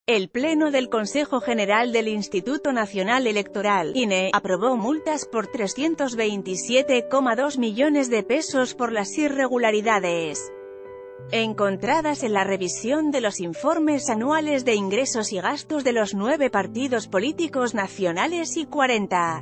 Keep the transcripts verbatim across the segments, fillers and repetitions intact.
El Pleno del Consejo General del Instituto Nacional Electoral, I N E, aprobó multas por trescientos veintisiete coma dos millones de pesos por las irregularidades encontradas en la revisión de los informes anuales de ingresos y gastos de los nueve partidos políticos nacionales y cuarenta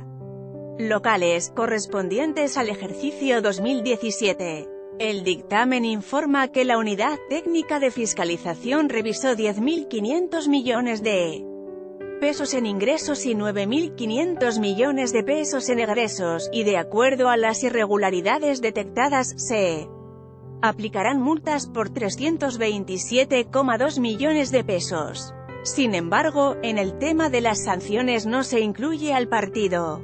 locales, correspondientes al ejercicio dos mil diecisiete. El dictamen informa que la Unidad Técnica de Fiscalización revisó diez mil quinientos millones de pesos en ingresos y nueve mil quinientos millones de pesos en egresos, y de acuerdo a las irregularidades detectadas, se aplicarán multas por trescientos veintisiete coma dos millones de pesos. Sin embargo, en el tema de las sanciones no se incluye al partido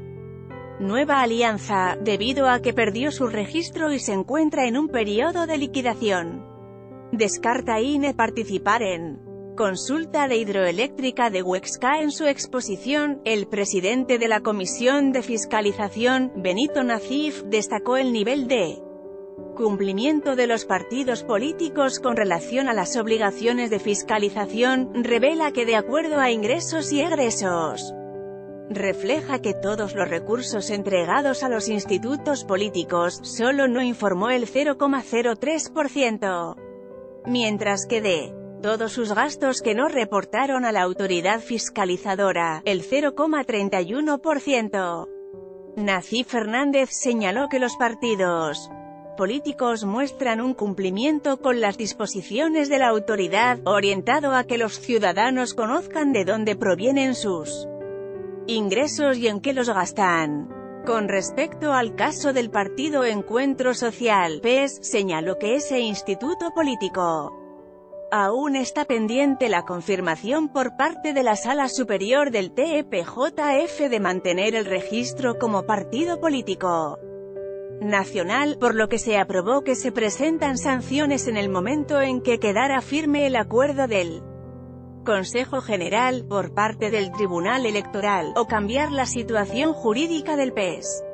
Nueva Alianza, debido a que perdió su registro y se encuentra en un periodo de liquidación. Descarta I N E participar en consulta de hidroeléctrica de Huexca. En su exposición, el presidente de la Comisión de Fiscalización, Benito Nacif, destacó el nivel de cumplimiento de los partidos políticos con relación a las obligaciones de fiscalización. Revela que de acuerdo a ingresos y egresos, refleja que todos los recursos entregados a los institutos políticos, solo no informó el cero coma cero tres por ciento. Mientras que de todos sus gastos que no reportaron a la autoridad fiscalizadora, el cero coma treinta y uno por ciento. Nacif Fernández señaló que los partidos políticos muestran un cumplimiento con las disposiciones de la autoridad, orientado a que los ciudadanos conozcan de dónde provienen sus ingresos y en qué los gastan. Con respecto al caso del partido Encuentro Social, P E S, señaló que ese instituto político aún está pendiente la confirmación por parte de la Sala Superior del T E P J F de mantener el registro como partido político nacional, por lo que se aprobó que se presentan sanciones en el momento en que quedara firme el acuerdo del Consejo General, por parte del Tribunal Electoral, o cambiar la situación jurídica del P E S.